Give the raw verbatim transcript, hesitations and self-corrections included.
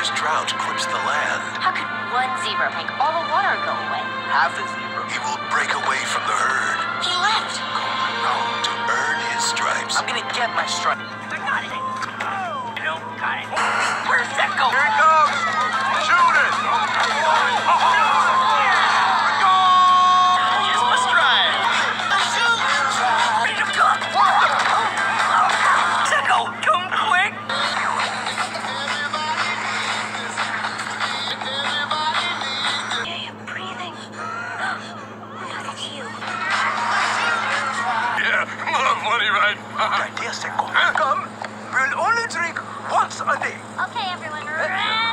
year's drought grips the land. How could one zebra make all the water go away? Half a zebra. He will break away from the herd. He left. Going to earn his stripes. I'm gonna get my stripe. I got it. Oh, I don't got it. Where's that go? Here it comes! Shoot it! Here's my stripe. Ready to go. Secco, come quick! Hey, I'm breathing. Look at you. Yeah, funny, right? Good idea, Secco. Come. We'll only drink once a day. Okay, everyone, ready?